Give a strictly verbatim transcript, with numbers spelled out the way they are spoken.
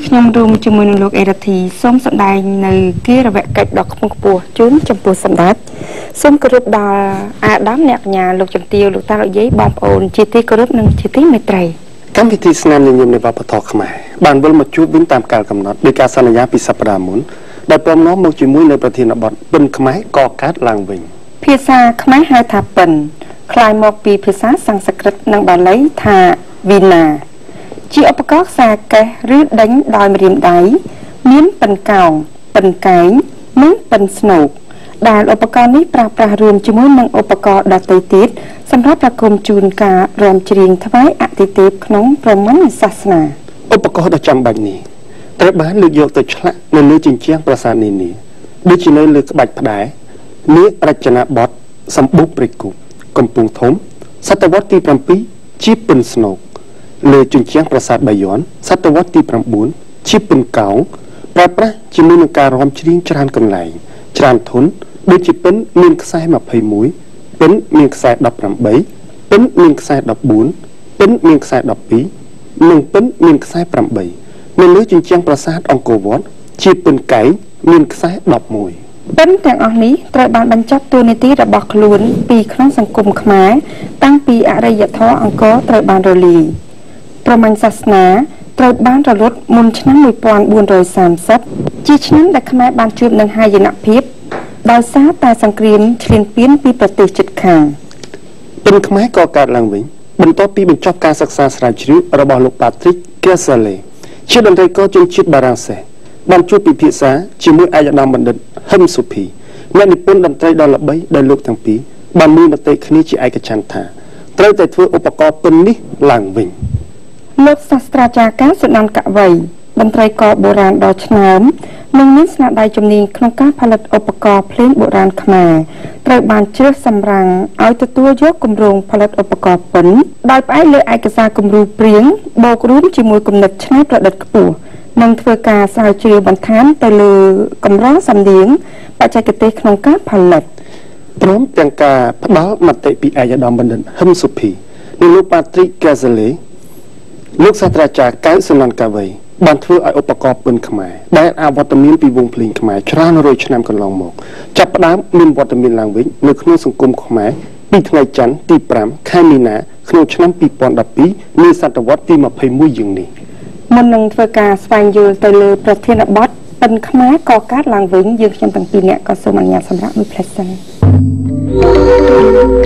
ខ្ញុំរួមជាមួយនឹងលោកអេរ៉ាធីសូមសម្ដែងនៅគារវកិច្ចដ៏ខ្ពង់ខ្ពស់ជូនចំពោះសម្ដេចសូមគោរពដល់អាដាមអ្នកកញ្ញាលោកជំទាវលោកតាលោកយាយបងប្អូនជាទីគោរពនិងជាទីមេត្រីកម្មវិធីស្នាមញញឹមនៃវប្បធម៌ខ្មែរបានវិលមកជួបវិញតាមកាលកំណត់ដោយការសន្យាពីសប្តាហ៍មុនដែលព្រមនាំមកជាមួយនៅប្រធានបទពិនខ្មែរកកើតឡើងវិញភាសាខ្មែរហៅថាពិនคล้ายមកពីភាសាសំស្ក្រឹតនិងបាលីថាវីណាជាឧបករណ៍ខ្សែកេះឬដេញដោយម្រាមដៃមានពិនកោងពិនកែងនិងពិនស្នូកដែលឧបករណ៍នេះប្រើប្រាស់រួមជាមួយនឹងឧបករណ៍ដទៃទៀតសម្រាប់ប្រគំជូនការរាំច្រៀងថ្វាយអាទិទេពក្នុងព្រហ្មញ្ញសាសនាឧបករណ៍ដ៏ចាំបាច់នេះត្រូវបានលើកយកទៅឆ្លាក់នៅលើជញ្ជាំងប្រាសាទនានាដូចជានៅលើក្បាច់ផ្តែរនាករចនាបថសម្បុកព្រៃគុកកំពង់ធំសតវត្សទីប្រាំពីរជាពិនស្នូកលើជញ្ជាំងប្រាសាទបាយ័នសតវត្សទីប្រាំបួនជាពិនកោងប្រើប្រាស់ជាមួយនឹងការរាំច្រៀងច្រើនកន្លែងច្រើនធនដូចជាពិនមានខ្សែម្ភៃមួយពិនមានខ្សែដប់ប្រាំបីពិនមានខ្សែដប់បួនពិនមានខ្សែដប់ពីរនិងពិនមានខ្សែប្រាំបីនៅលើជញ្ជាំងប្រាសាទអង្គរវត្តជាពិនកែងមានខ្សែដប់មួយពិនទាំងអស់នេះត្រូវបានបញ្ចប់តួនាទីរបស់ខ្លួនពីក្នុងសង្គមខ្មែរតាំងពីអរិយធម៌អង្គរត្រូវបានរលាយព្រហ្មញ្ញសាសនាត្រូវបានរលត់មុនឆ្នាំមួយពាន់បួនរយសាមសិបជាឆ្នាំដែលខ្មែរបានជួបនឹងហាយនភាពដោយសារតែសង្គ្រាមឈ្លានពានពីប្រទេសជិតខាងពិនខ្មែរក៏កើតឡើងវិញបន្ទាប់ពីបញ្ចប់ការសិក្សាស្រាវជ្រាវរបស់លោក Patrick Cassale ជាតន្ត្រីករជនជាតិបារាំងសេសបានជួបពិភាក្សាជាមួយឯកឧត្តមបណ្ឌិតហឹមសុភីអ្នកនិពន្ធតន្ត្រីដ៏ល្បីដែលលោកទាំងពីរបានមានមតិគ្នាជាឯកច្ឆន្ទថាត្រូវតែធ្វើឧបករណ៍ពិននេះឡើងវិញលោកសាស្ត្រាចារ្យការសុនន្តកវីតន្ត្រីករបុរាណដ៏ឆ្នើមនិងមានស្នាដៃជំនាញក្នុងការផលិតឧបករណ៍ភ្លេងបុរាណខ្មែរត្រូវបានជ្រើសសម្រាំងឲ្យទទួលយកគម្រោងផលិតឧបករណ៍ពិនដោយផ្អែកលើឯកសារគំរូព្រាងបូករួមជាមួយគំនិតច្នៃប្រឌិតខ្ពស់និងធ្វើការស្រាវជ្រាវបន្ថែមទៅលើកម្រងសំនៀងបច្ចេកទេសក្នុងការផលិតព្រមទាំងការផ្ដល់មតិពីឯកឧត្តមបណ្ឌិតហឹមសុភីនិងលោក Patrick Cassale លោកសាស្ត្រាចារ្យកៅសុនន្តកវីបានធ្វើឲ្យឧបករណ៍ពិនខ្មែរដែលអវត្តមានពីវងភ្លេងខ្មែរច្រើនរយឆ្នាំកន្លងមកចាប់ផ្ដើមមានវត្តមានឡើងវិញនៅក្នុងសង្គមខ្មែរពីថ្ងៃច័ន្ទទីប្រាំខែមីនាក្នុងឆ្នាំពីរពាន់ដប់ពីរនៃសតវត្សទីម្ភៃមួយយើងនេះមុននឹងធ្វើការស្វែងយល់ទៅលើប្រធានបទពិនខ្មែរក៏កើតឡើងវិញយើងខ្ញុំទាំងពីរនាក់ក៏សូមអនុញ្ញាតសម្រាប់មួយផ្លែសិន